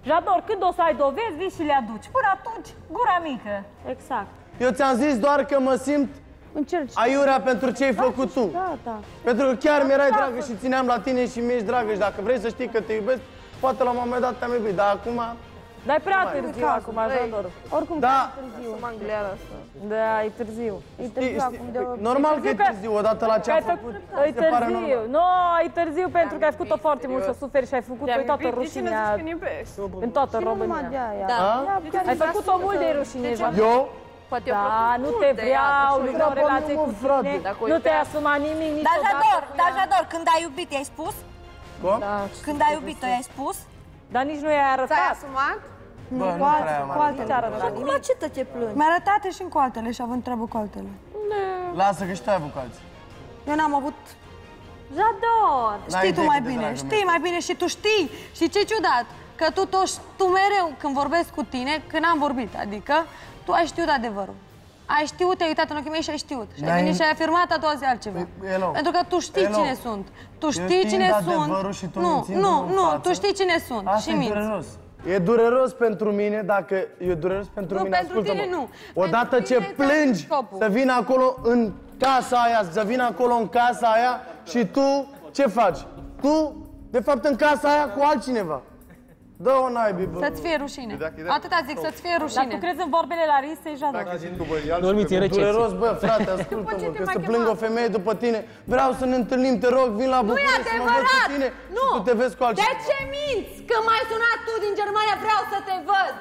Jador, când o să ai dovezi, vii și le aduci. Până atunci, gura mică. Exact. Eu ți-am zis doar că mă simt aiurea pentru ce ai făcut tu. Gata. Pentru că chiar mi-erai dragă și țineam la tine și mi-ești dragă și dacă vrei să știi că te iubesc, poate la un moment dat te-am iubit, dar acum... Dar e prea târziu acum, Jador. Oricum, Da. e târziu. Da, e târziu. E târziu acum de... Normal că e târziu, odată la ce am făcut. E târziu. Nu, e târziu pentru că ai făcut-o foarte mult să suferi și ai făcut pe toată rușinea în toată România. Ai făcut-o mult de rușine, Jador. Eu? Da, nu te vreau, nu vreau relație cu tine, nu te-ai asumat nimic niciodată. Dar Jador, când ai iubit, i-ai spus? Cum? Când ai iubit-o, i-ai spus? Dar nici nu i-ai arătat. Ți-ai asumat? Bă, nu prea am arătat. Acum la ce te plângi? Mi-a arătat și cu altele și având treabă cu altele. Lasă că și tu ai avut cu alții. Eu n-am avut... Jador! Știi tu mai bine, știi mai bine și tu știi. Și ce ciudat, că tu mereu când vorbesc cu tine, când am vorbit, adică, tu ai știut adevărul. Ai știut, te-ai uitat în ochii mei și ai știut. Și ai venit și ai afirmat a doua zi altceva. Pentru că tu știi cine sunt. Tu știi cine sunt. Nu, tu știi cine sunt și minți. E dureros pentru mine, dacă e dureros pentru mine, pentru tine nu. Odată ce plângi să vină acolo în casa aia, să vină acolo în casa aia și tu ce faci? Tu, de fapt, în casa aia cu altcineva. Dă-o naibii, bă. Să-ți fie rușine. Atâta zic, să-ți fie rușine. Dar tu crezi în vorbele la Risei, Jador? Dormiți în recepție. Dureros, bă, frate, ascultă-mă, că să plâng o femeie după tine. Vreau să ne întâlnim, te rog, vin la București să mă văd cu tine și tu te vezi cu altcineva. De ce minți? Că m-ai sunat tu din Germania, vreau să te văd.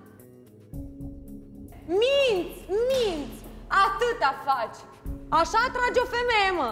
Minți. Atâta faci. Așa atrage o femeie, mă.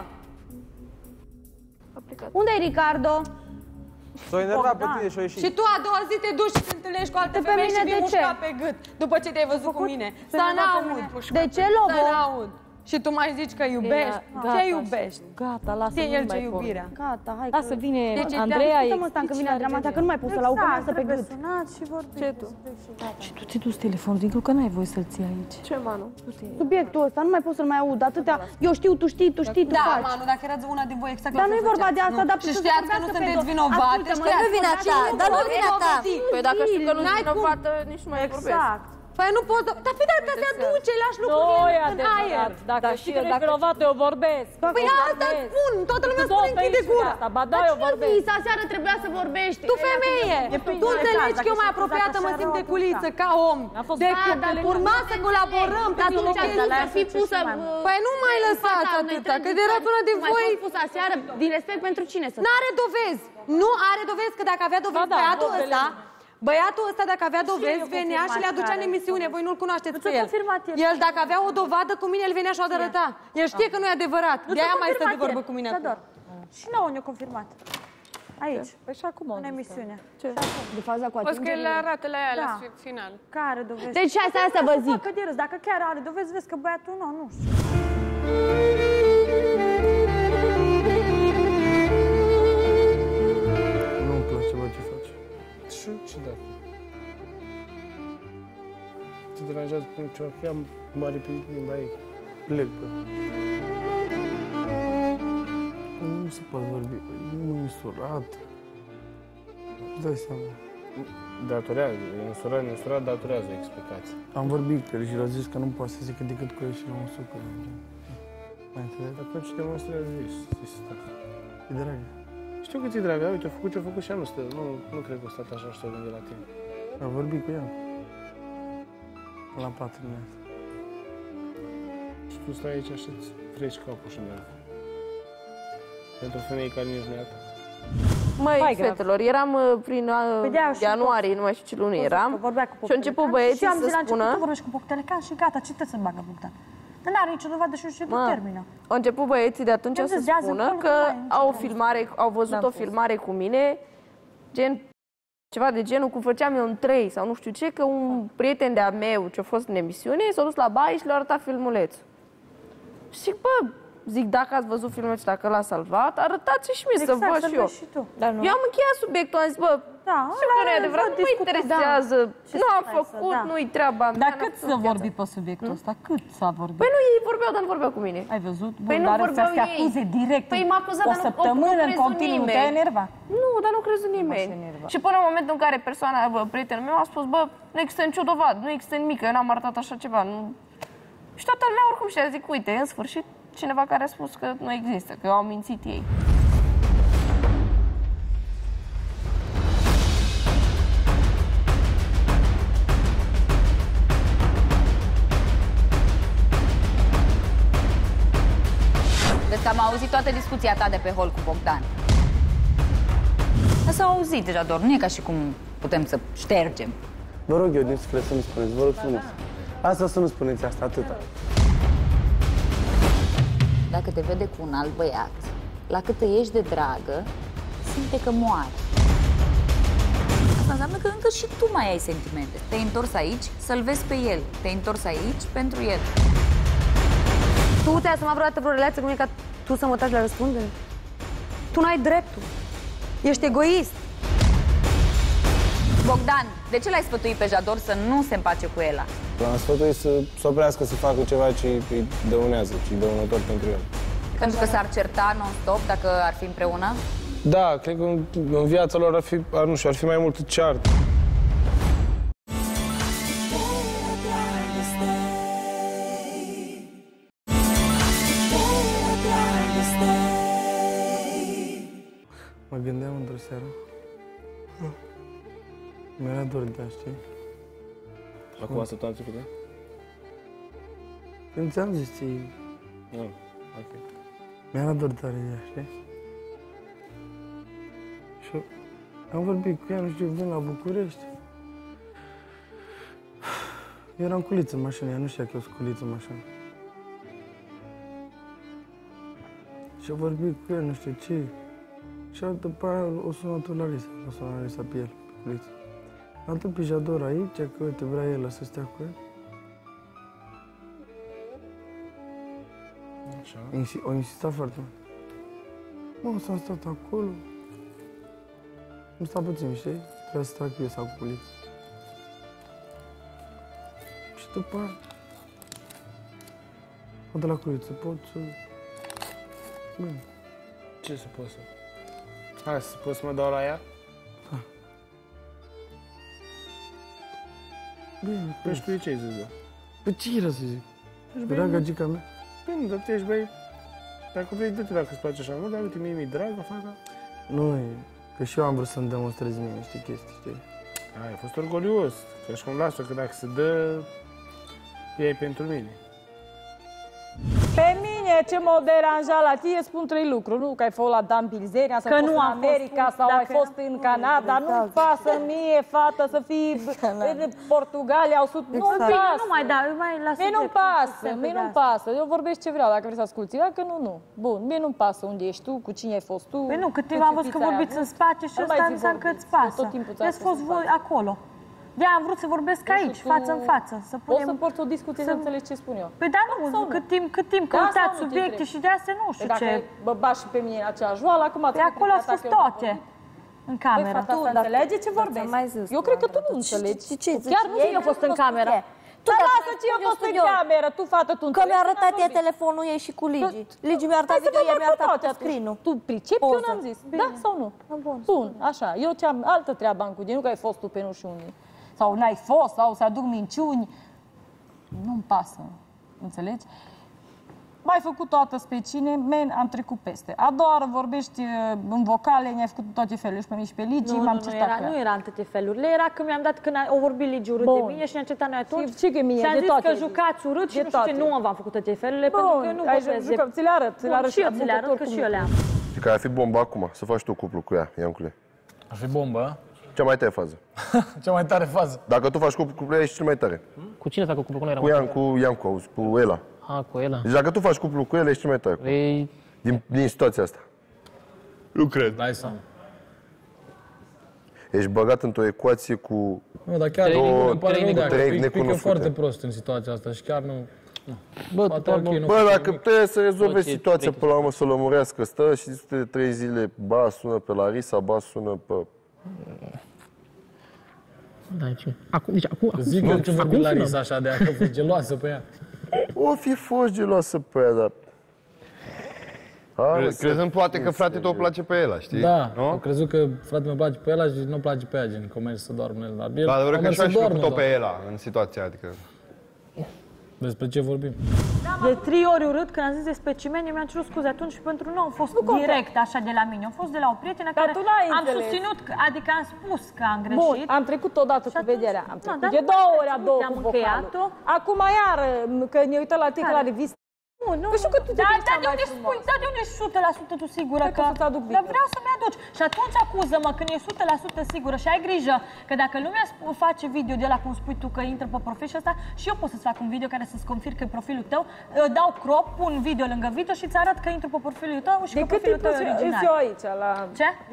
Unde e Ricardo? S-o enervat pe tine și-o ieșit. Și tu a doua zi te duci și te întâlnești cu alte femei și vii mușca pe gât. După ce te-ai văzut cu mine. Să n-aud. De ce, Lobo? Să n-aud. Și tu mai zici că iubești? Ce iubești? Gata, lasă, Ce nu el mai ce pot. iubirea? Gata, hai Lasă, că... vine Deci, Andreea, Stăm ăsta că vine Andreea Matea, că nu mai pot să-l aud, că masă pe gât. Ce tu? Și tu ți-ai dus telefonul dincolo, că n-ai voie să-l ții aici. Ce, Manu? Subiectul ăsta, nu mai pot să-l mai aud, atâtea... Eu știu, tu știi, tu faci. Da, Manu, dacă era una din voi exact Dar nu e vorba de asta, dar și știați că nu sunteți vinovate. Nu vine a ta, dar nu vine a ta. Păi dacă știu că nu-s vinovată, nici nu mai vorbesc. Exact. Păi nu pot, dar fii de-aia se aduce, lași Nu lucrurile e în aer. adevărat. Dacă știi că nu ești vinovată, eu vorbesc. Păi asta spun, toată lumea spune închide gura. Ba da, eu vorbesc. Aseară trebuia să vorbești. Tu femeie, tu înțelegi că eu mai apropiată mă simt de culiță, ca om. Urma să colaborăm pe Atunci să fii pusă... Păi nu mai lăsați atâta, că erați una din voi... Mai spus aseară, din respect pentru cine să... N-are dovezi. Nu are dovezi, că dacă avea dovezi băiatul ăsta, dacă avea dovezi, venea și le aducea în emisiune. Voi nu-l cunoașteți pe el. El, dacă avea o dovadă cu mine, el venea și o arăta. El știe că nu e adevărat. De-aia mai stă de vorbă cu mine acum. Și nouă ne-a confirmat. Aici. Păi și acum în emisiune. De faza cu O să că atingerile. le arată la ea la final. Care dovezi? Deci asta vă zic. Că de râs, dacă chiar are dovezi, vezi că băiatul nu știu. Nu-mi place, bă, ce faci. Ce da? Te deranjează cum ce-o fi, am mare pe limba ei. Plec, bă. Nu se poate vorbi, nu mi surat. Îți dai seama. Datorează, însurat datorează o explicație. Am vorbit cu el și l-a zis că nu poate să zică decât cu el și la un sucru. Mai înțeleg? Atunci demonstrează asta. E dragă. Știu că ți-e dragă, uite, a făcut ce-a făcut și anul ăsta. Nu cred că a stat așa și s-a gândit la tine. Am vorbit cu el. La 4 dimineața. Și tu stai aici și îți freci capul și merg. Pentru femei care nici nu e a ta. Măi, fetelor, eram prin ianuarie, nu mai știu ce lună eram. Și au început băieții să spună... Tu vorbești cu Poctelecan și gata, ce te să bagă Bogdan? Dar n-are nicio dovadă și nu știu ce termină. Au început băieții de atunci să spună că au văzut o filmare cu mine, gen ceva de genul cum făceam eu în 3 sau nu știu ce, că un prieten de-a meu ce a fost în emisiune s-a dus la baie și le-a arătat filmulețul. Și zic, bă, dacă ați văzut filmulețul, dacă l-a salvat, arătați și mie să văd și eu. Eu am încheiat subiectul, am zis, bă, Da, știu că nu e adevărat, nu mă interesează, nu am făcut, nu-i treaba mea. Dar cât să vorbi pe subiectul ăsta? Cât s-a vorbit? Păi nu, ei vorbeau, dar nu vorbeau cu mine. Ai văzut? Păi nu vorbeau ei. Acuze direct. Păi m-a acuzat, o săptămână în continuu, te-ai enervat? Nu, dar nu crezut nimeni. Și până în momentul în care prietenul meu a spus, bă, nu există nicio dovadă, nu există nimic, eu n-am arătat așa ceva. Și toată lumea oricum și-a zic, uite, în sfârșit, cineva care a spus că nu există, că au mințit ei. Vezi că am auzit toată discuția ta de pe hol cu Bogdan. S-a auzit deja, doar nu e ca și cum putem să ștergem. Vă rog eu din suflet să nu spuneți, vă rog frumos. Asta să nu spuneți asta, atâta. Dacă te vede cu un alt băiat, la cât îi ești de dragă, simte că moare. Asta înseamnă că încă și tu mai ai sentimente. Te-ai întors aici să-l vezi pe el. Te-ai întors aici pentru el. Tu te-ai asumat vreodată vreo relație cu mine ca tu să mă tragi la răspundere? Tu n-ai dreptul. Ești egoist. Bogdan, de ce l-ai sfătuit pe Jador să nu se împace cu Ela? L-am sfătuit să oprească să facă ceva ce îi dăunează, ce îi dăunător pentru el. Pentru că s-ar certa non-stop dacă ar fi împreună? Da, cred că în viața lor ar fi mai mult ceartă. Mă gândeam într-o seară. Mi-era dor de ea, știi? Acum săptămâna trecută? Când ți-am zis ție, Ok. mi-era dor tare de ea, știi? Și am vorbit cu ea, nu știu, vin la București. Eu eram culiț în mașină, ea nu știa că eu sunt culiț în mașină. Și am vorbit cu ea, nu știu ce. Și după aia o sunat la Larisa pe el, pe culiț. Am dat pe Jador aici, că uite, vrea el să stea cu el. Așa. O insistat foarte mult. Mă, s-am stat acolo. Nu sta puțin, știi? Trebuia să trag piesa cu culiț. Și după aia... O de la culiță, pot să... Bine. Ce să pot să... Hai, pot să mă dau la ea? Da. Bine, Păi și tu ce ai zis, da? Păi ce era să zic? Era gagica mea? Bine, dar tu ești, băi... Dacă vrei, dă-te dacă îți place așa mult, dar uite, mie-mi dragă, fata. Nu, că și eu am vrut să-mi demonstrez mie niște chestii, știi? Ai fost orgolios. Că și cum lasă că dacă se dă, e pentru mine. Pe mine ce m-a deranjat la tine spun 3 lucruri. Nu că ai fost la Dan Bilzerian sau fost în America sau ai fost în Canada. Nu-mi pasă mie, fată, să fii în Portugalia, nu-mi pasă. Nu mai da, mai lasă. Mie nu-mi pasă, mie nu-mi pasă. Eu vorbesc ce vreau, dacă vrei să asculti. Dacă nu, nu. Bun, mie nu-mi pasă unde ești tu, cu cine ai fost tu. Păi nu, cât timp am văzut că vorbiți în spate și ăsta înseamnă că îți pasă. Ați fost voi acolo. De am vrut să vorbesc aici, față în față. O să porți o discuție să înțelegi ce spun eu. Păi da, nu, cât timp căutați subiecte și de astea nu știu ce. Dacă mă bași și pe mine în aceeași oală, acum Păi acolo ați fost toate. În cameră. Păi fata asta înțelege ce vorbesc. Eu cred că tu nu înțelegi. Chiar nu eu fost în cameră. Tu lasă ce eu fost în cameră, tu fată, tu înțelegi. Că mi-a arătat ea telefonul ei și cu Ligi. Ligi mi-a arătat video, ea mi-a arătat screen-ul. Tu pricepi, eu n-am zis. Da sau nu? Bun, așa. Eu ce am altă treabă am cu tine, nu că ai fost tu pe nu știu unde. Sau n-ai fost, sau să aduc minciuni. Nu-mi pasă, înțelegi? M-ai făcut toată specine, am trecut peste. A doua oară vorbești în vocale, mi-ai făcut toate felurile și pe mine și pe Ligi, m-am certat. Nu era în toate felurile, era că mi-am dat când o vorbit Ligi urât de mine și ne-am certat noi atunci. Și că mie, ți-am de toate. zis că jucați urât și nu știu ce, nu v-am făcut toate felurile, pentru că nu vorbesc de... Ți le arăt, ți le arăt și eu ți le arăt, că și eu le am. Și că ar fi bomba acum, să faci tu cuplu cu ea, Iancule. Ar fi bombă? Cea mai tare fază. Cea mai tare fază. Dacă tu faci cuplu cu ea, ești cel mai tare. Cu cine fac cuplu cu noi? Cu Iancu, auzi, cu Ela. Cu Ela. Deci dacă tu faci cuplu cu el, ești cel mai tare. Din situația asta. Nu cred. Dai seama. Ești băgat într-o ecuație cu... Nu, dar chiar îmi pare rău dacă pică foarte prost în situația asta și chiar nu... Bă, dacă trebuie să rezolve situația până la urmă, să o lămurească, stă și de 3 zile, ba sună pe Larisa, ba sună pe... Deci acum zic că ce vorbi Larisa așa de a că fost geloasă pe ea. O fi fost geloasă pe ea, dar... Crezând poate că frate tău place pe el, știi? Da, am crezut că fratele meu place pe ela și nu place pe ea, gen, că merge să doarmă el. Dar adevărat că și-aș făcut-o pe ela în situația, adică... Despre ce vorbim? De 3 ori urât, când am zis de specimeni, mi-am cerut scuze atunci și pentru nu au fost direct așa de la mine. Au fost de la o prietenă care am susținut, adică am spus că am greșit. Bun, am trecut odată cu vederea. Am trecut de 2 ori a doua cu vocalul. Acum iar, că ne uităm la tine la revistă. Nu, știu că tu te dar de unde spui, dar de unde ești 100% tu sigură că... Dar vreau să-mi aduci. Și atunci acuză-mă când e 100% sigură și ai grijă că dacă lumea face video de ăla cum spui tu că intră pe profil și ăsta, și eu pot să-ți fac un video care să-ți confirm că e profilul tău, dau crop, pun video lângă video și îți arăt că intru pe profilul tău și că profilul tău e original. De cât eu aici la... Ce?